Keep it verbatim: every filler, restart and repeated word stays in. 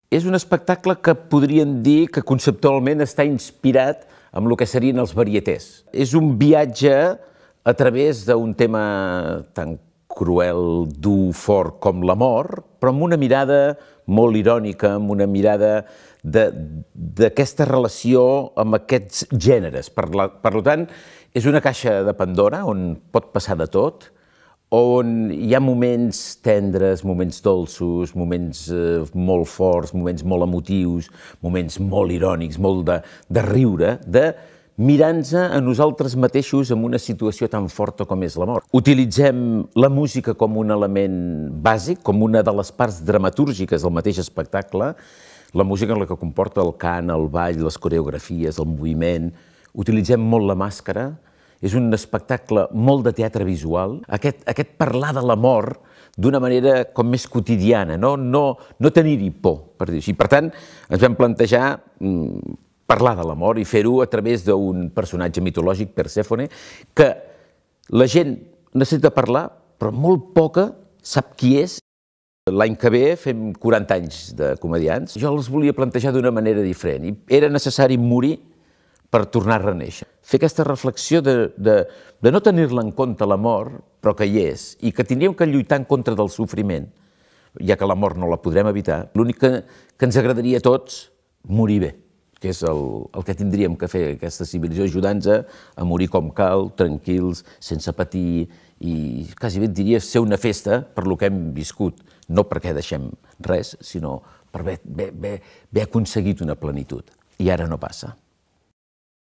És un espectacle que podríem dir que conceptualment està inspirat en el que serien els varietés. És un viatge a través d'un tema tan cruel, dur, fort com la mort, però amb una mirada molt irònica, amb una mirada d'aquesta relació amb aquests gèneres. Per tant, és una caixa de Pandora on pot passar de tot, on hi ha moments tendres, moments dolços, moments molt forts, moments molt emotius, moments molt irònics, molt de riure, de mirar-nos a nosaltres mateixos en una situació tan forta com és la mort. Utilitzem la música com un element bàsic, com una de les parts dramatúrgiques del mateix espectacle, la música en la que comporta el cant, el ball, les coreografies, el moviment. Utilitzem molt la màscara. És un espectacle molt de teatre visual. Aquest, aquest parlar de la mort d'una manera com més quotidiana, no, no, no tenir-hi por, per dir-ho així. Per tant, ens vam plantejar mm, parlar de la mort i fer-ho a través d'un personatge mitològic, Persèfone, que la gent necessita parlar, però molt poca sap qui és. L'any que ve fem quaranta anys de comediants. Jo els volia plantejar d'una manera diferent i era necessari morir per tornar a reneixer. Fer aquesta reflexió de, de, de no tenir-la en compte la mort, però que hi és, i que tindríem que lluitar en contra del sofriment, ja que la mort no la podrem evitar. L'únic que, que ens agradaria a tots, morir bé, que és el, el que tindríem que fer aquesta civilització, ajudant-nos a, a morir com cal, tranquils, sense patir, i quasi bé et diria ser una festa per lo que hem viscut, no perquè deixem res, sinó per haver, haver, haver aconseguit una plenitud. I ara no passa.